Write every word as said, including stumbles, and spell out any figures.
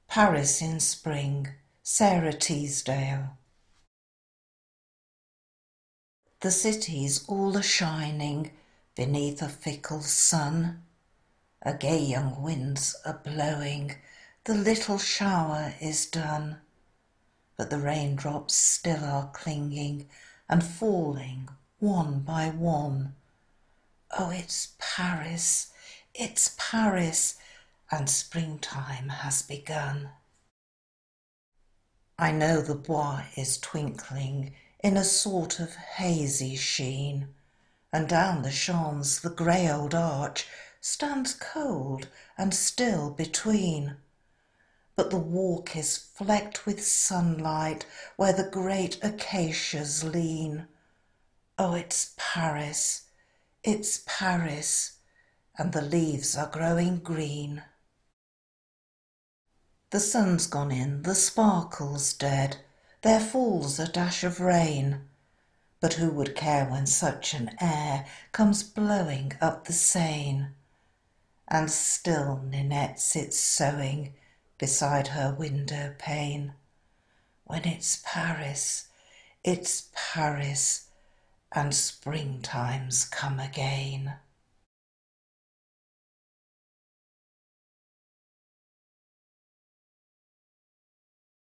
Paris in Spring, Sara Teasdale. The city's all a-shining beneath a fickle sun. A gay young wind's a-blowing, the little shower is done. But the raindrops still are clinging and falling one by one. Oh, it's Paris, it's Paris, and springtime has begun. I know the Bois is twinkling in a sort of hazy sheen, and down the Champs the grey old arch stands cold and still between. But the walk is flecked with sunlight where the great acacias lean. Oh, it's Paris, it's Paris, and the leaves are growing green. The sun's gone in, the sparkle's dead, there falls a dash of rain. But who would care when such an air comes blowing up the Seine? And still Ninette sits sewing beside her window pane. When it's Paris, it's Paris, and springtime's come again.